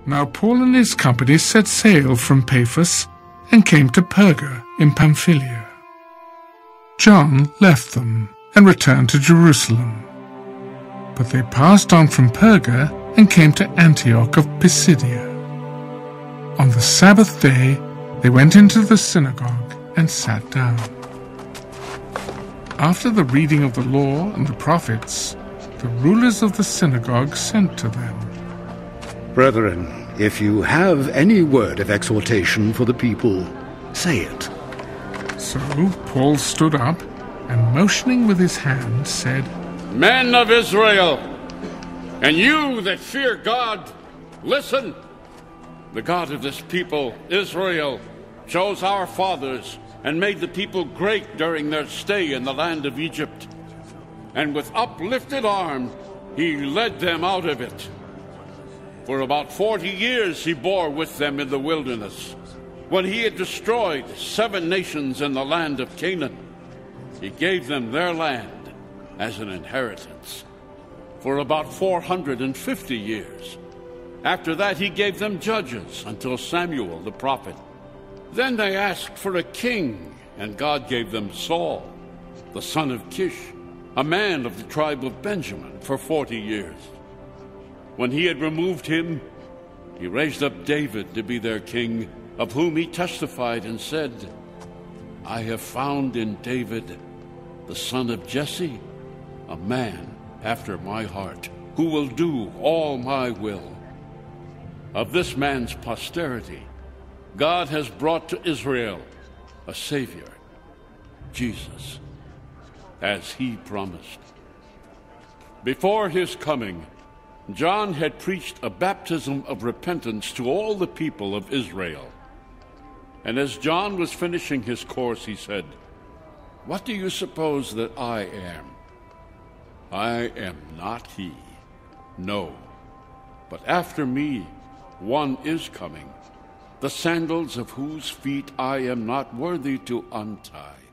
Now Paul and his company set sail from Paphos and came to Perga in Pamphylia. John left them and returned to Jerusalem. But they passed on from Perga and came to Antioch of Pisidia. On the Sabbath day they went into the synagogue and sat down. After the reading of the law and the prophets, the rulers of the synagogue sent to them. Brethren, if you have any word of exhortation for the people, say it. So Paul stood up and, motioning with his hand, said, Men of Israel, and you that fear God, listen. The God of this people, Israel, chose our fathers and made the people great during their stay in the land of Egypt. And with uplifted arm, he led them out of it. For about 40 years he bore with them in the wilderness, when he had destroyed 7 nations in the land of Canaan. He gave them their land as an inheritance for about 450 years. After that he gave them judges until Samuel the prophet. Then they asked for a king, and God gave them Saul, the son of Kish, a man of the tribe of Benjamin, for 40 years. When he had removed him, he raised up David to be their king, of whom he testified and said, I have found in David, the son of Jesse, a man after my heart, who will do all my will. Of this man's posterity, God has brought to Israel a Savior, Jesus, as he promised. Before his coming, John had preached a baptism of repentance to all the people of Israel. And as John was finishing his course, he said, What do you suppose that I am? I am not he. No, but after me one is coming, the sandals of whose feet I am not worthy to untie.